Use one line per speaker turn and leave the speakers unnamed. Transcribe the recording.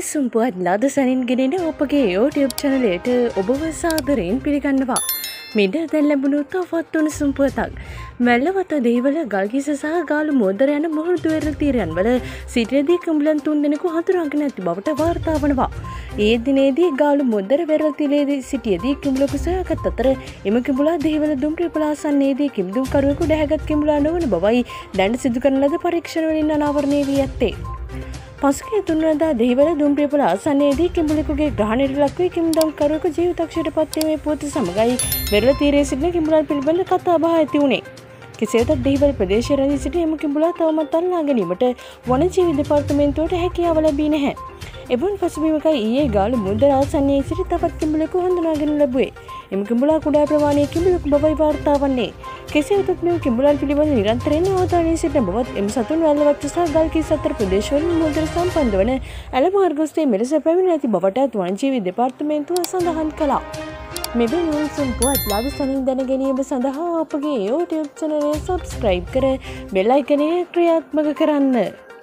උණුසුම් පුවත් ලද සැනින් ගෙනෙන ඔබගේ YouTube channelයට ඔබව සාදරයෙන් පිළිගන්නවා. මෙන්න දැන් ලැබුණු තවත් උණුසුම් පුවතක්. මැල්ලවත දෙහිවල ගල්කිස්ස සහ ගාලු මෝදර යන මුහුදු වෙරළ තීරයන් වල සිටියදී කුඹලන් 3 දෙනෙකු හඳුනාගෙන ඇති බවට වාර්තා වනවා. ඒ දිනේදී ගාලු මෝදර වෙරළ තීරයේ සිටියදී කුඹලක සොයාගත් අතර එම කුඹලා දෙහිවල දුම්රිය පලාසන්නේදී කිම්දුම්කරුවෙකු දැහැගත් කුඹලා නොවන බවයි දැන් සිදු කරන ලද පරීක්ෂණ වලින් අනාවරණය වී ඇත්තේ. පසුගිය 3 වෙනිදා දෙහිවල දුම්රියපොළ ආසන්නයේදී කිඹුලෙකුගේ ග්‍රහණයට ලක්වී කිම්දම්කරුවෙකු ජීවිතක්ෂයට පත්වීමේ පුවත සමගයි වෙරළ තීරයේ සිටින කිඹුලන් පිළිබඳ කතා බහ ඇති වුණේ. කෙසේතත් දෙහිවල ප්‍රදේශයේ රැඳී සිටි එම කිඹුලා තවමත් අල්ලා ගැනීමට වනජීවි දෙපාර්තමේන්තුවට හැකියාව ලැබී නැහැ. එවන් පසුබිමකයි ඊයේ ගාලු මුදල් ආසන්නයේ සිටි තවත් කිඹුලෙකු හඳුනාගෙන ලැබුවේ. එම කිඹුලා කුඩා ප්‍රමාණයේ කිඹුලෙකු බවයි වාර්තා වන්නේ. කෙසේ වෙතත් මෙම කිඹුලන් පිළිබඳ නිරන්තරයෙන් අවධානයේ සිටින බවත් එම සතුන් වැල්ලවත්ත සහ ගල්කිස්ස අතර ප්‍රදේශවලින් මුදල් සම්බන්ධ වන ඇල මාර්ග ඔස්සේ මෙලෙස පැමිණ ඇති බවටත් වනජීවි දෙපාර්තමේන්තුව සඳහන් කළා. මෙබැවි උණුසුම් පුවත් ලාභ සනින් දැන ගැනීම සඳහා අපගේ YouTube channel එක subscribe කර බෙල් අයිකනය ක්‍රියාත්මක කරන්න.